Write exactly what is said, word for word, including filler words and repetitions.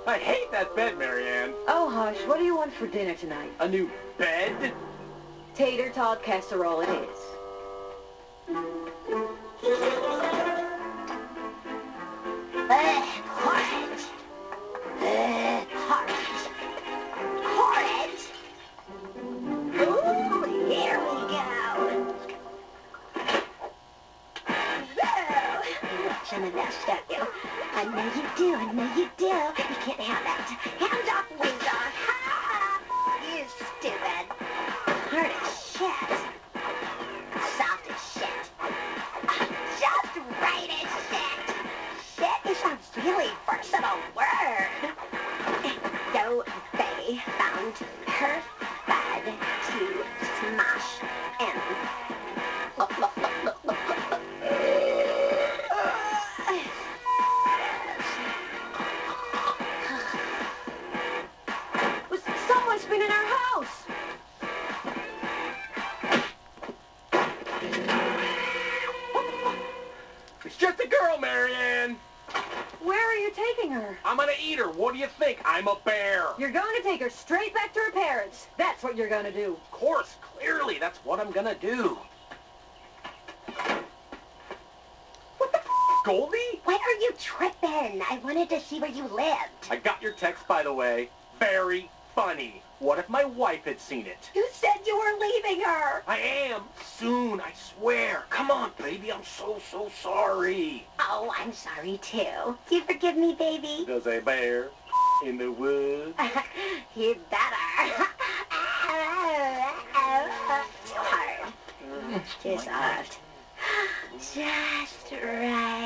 I hate that bed, Marianne. Oh, hush. What do you want for dinner tonight? A new bed? Tater tot casserole it is. Uh, porridge. Uh, porridge. Porridge. Ooh, here we go. Whoa. Some of this, don't you? I know you do, I know you do. You can't have that. Hands off, Windsor. Ha! You stupid. Hard as shit. Soft as shit. Just right as shit. Shit is a really versatile word. So they found her bed to smash in. Was someone's been in our house? It's just a girl, Marianne. Where are you taking her? I'm gonna eat her. What do you think? I'm a bear. You're going to take her straight back to her parents. That's what you're going to do. Of course, clearly, that's what I'm gonna do. What the f***, Goldie? Why are you tripping? I wanted to see where you lived. I got your text, by the way. Very funny. What if my wife had seen it? You said you were leaving her. I am. Soon, I swear. Come on, baby. I'm so, so sorry. Oh, I'm sorry, too. Do you forgive me, baby? Does a bear in the woods? You better. Too hard. Too soft. Just right.